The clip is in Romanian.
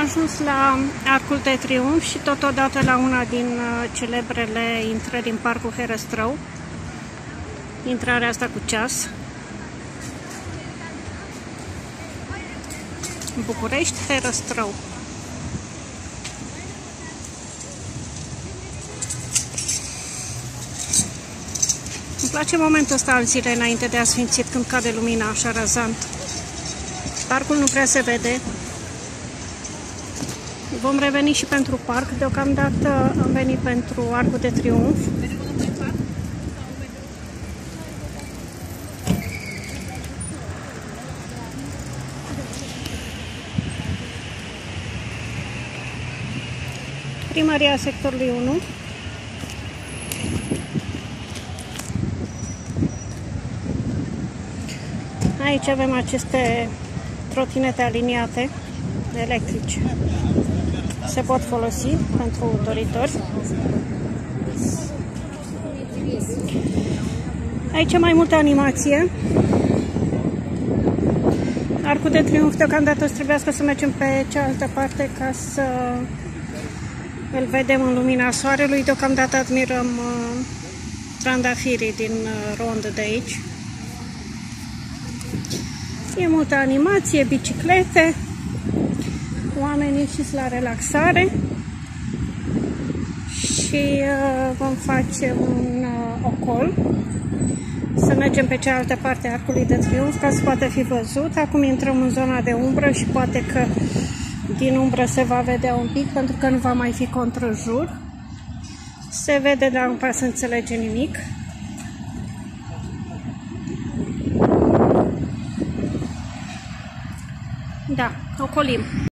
ajuns la Arcul de Triunf și totodată la una din celebrele intrări în Parcul Herăstrău. Intrarea asta cu ceas. București, Herăstrău. Îmi place momentul ăsta al zilei înainte de Asfințit, când cade lumina așa razant. Parcul nu prea se vede. Vom reveni și pentru parc. Deocamdată am venit pentru Arcul de Triunf. Primăria sectorului 1. Aici avem aceste trotinete aliniate electrice. Se pot folosi pentru doritori. Aici mai multă animație. Arcul de Triunf, deocamdată o să trebuiască să mergem pe cealaltă parte ca să îl vedem în lumina soarelui. Deocamdată admirăm trandafirii din rondă de aici. E multă animație, biciclete, oamenii ieșiți la relaxare și vom face un ocol să mergem pe cealaltă parte a Arcului de Triunf ca să poată fi văzut. Acum intrăm în zona de umbră și poate că din umbră se va vedea un pic pentru că nu va mai fi contrajur. Se vede, dar nu prea se înțelege nimic. Da, ocolim.